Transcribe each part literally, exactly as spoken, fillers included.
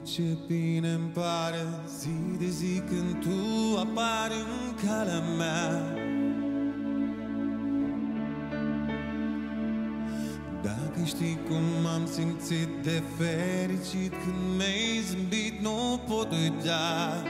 ce bine-mi pare zi de zi când tu apari în calea mea. Dacă știi cum am simțit de fericit când mi-ai zâmbit, nu pot uita.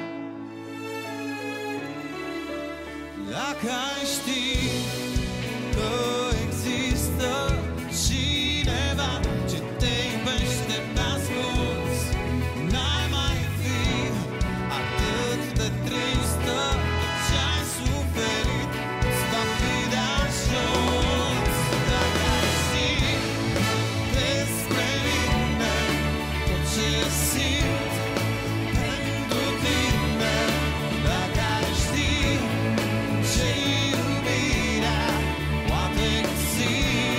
Dacă ai ști că există cineva ce te iubește pe ascuns, n-ai mai fi atât de tristă. Ce-ai suferit îți va fi de ajuns. Dacă ai ști despre mine tot ce simt pentru tine, dacă ai ști ce iubirea poate găsi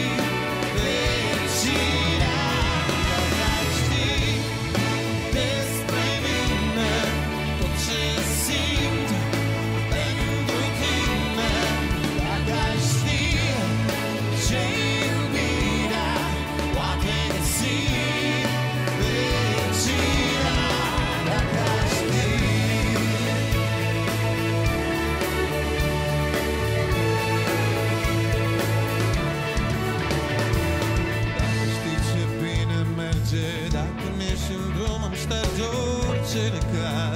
fericirea, dacă ai ști despre mine tot ce simt pentru tine, dacă ai ști ce iubirea poate găsi fericirea, dacă ai ști. Dacă știi ce bine merge, dacă mi-ești în drum, am șterge orice legat.